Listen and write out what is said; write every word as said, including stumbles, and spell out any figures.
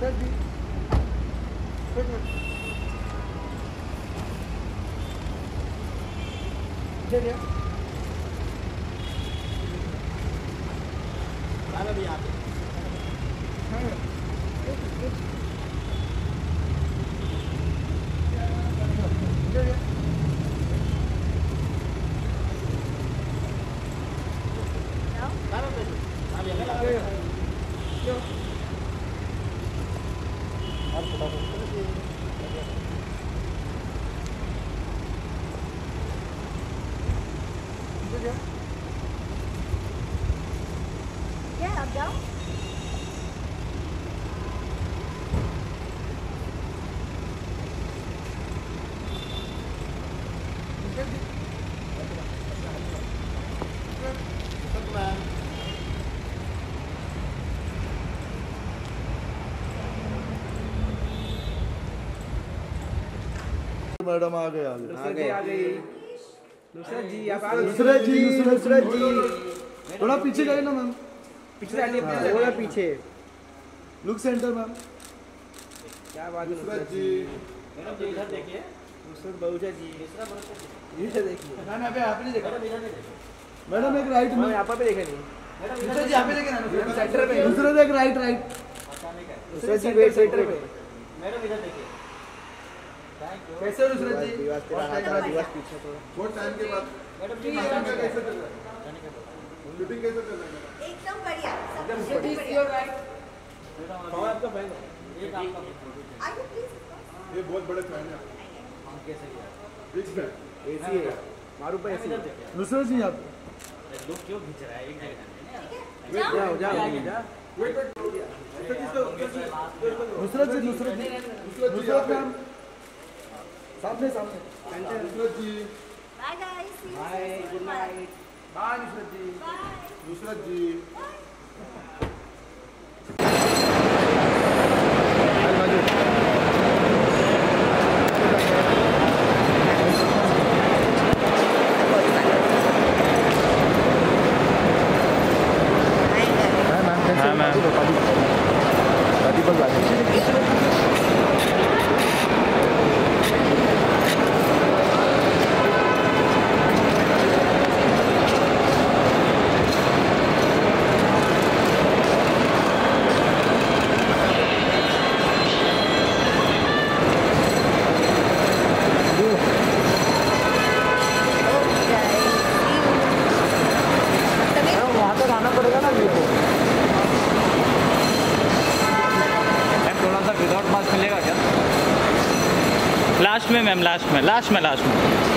क्या आप जाओ मैडम आ गए आ गए आ गई नुसरत जी आप आ नुसरत जी नुसरत जी थोड़ा पीछे गए ना मैम पीछे थोड़ा पीछे लुक सेंटर मैम क्या बात है नुसरत जी मैडम जी इधर देखिए नुसरत बहुजा जी इधर देखिए मैम यहाँ पे आप नहीं देखा मैडम एक राइट में यहाँ पर भी देखा नहीं नुसरत जी यहाँ पे देखे ना सेंटर पे नुसरत एक right right Nusrat ji wait centre पे मैडम इधर देखिए कैसे हो नुसरत जी दिवास तेरा हाथ में दिवास पीछे थोड़ा बहुत टाइम के बाद मैडम शूटिंग कैसे चल रहा है शूटिंग कैसे चल रहा है एकदम बढ़िया एकदम सब बढ़िया। बढ़िया कौन आपका फैन है एक आपका आइए प्लीज ये बहुत बड़े फैन है हम कैसे किया बिग फैन एसी है मारू पे एसी नुसरत जी आप लोग क्यों खींच रहा है एक जगह जाओ जाओ जा wait wait Nusrat ji Nusrat ji Nusrat ma'am सामने सामने Nusrat ji bye guys bye good night bye Nusrat ji bye Nusrat ji हाँ मैम वहाँ तक आना पड़ेगा ना मेरे को थोड़ा सा विदाउट मास्क मिलेगा क्या? लास्ट में मैम लास्ट में लास्ट में लास्ट में